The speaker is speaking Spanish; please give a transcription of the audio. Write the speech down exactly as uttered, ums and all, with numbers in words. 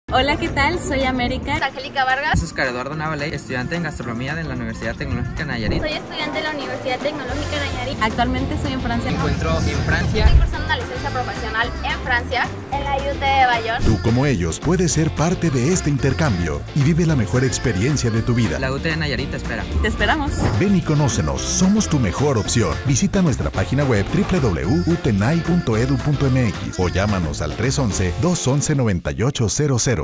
Hola, ¿qué tal? Soy América. Angélica Vargas. Oscar Eduardo Navaley, estudiante en gastronomía de la Universidad Tecnológica Nayarit. Soy estudiante de la Universidad Tecnológica Nayarit. Actualmente estoy en Francia. Me encuentro en Francia. Estoy cursando una licencia profesional en Francia, en la U T de Bayonne. Tú, como ellos, puedes ser parte de este intercambio y vive la mejor experiencia de tu vida. La U T de Nayarit te espera. Te esperamos. Ven y conócenos, somos tu mejor opción. Visita nuestra página web doble u doble u doble u punto u t n a i punto e d u punto m x o llámanos al tres once, dos once, noventa y ocho cero cero.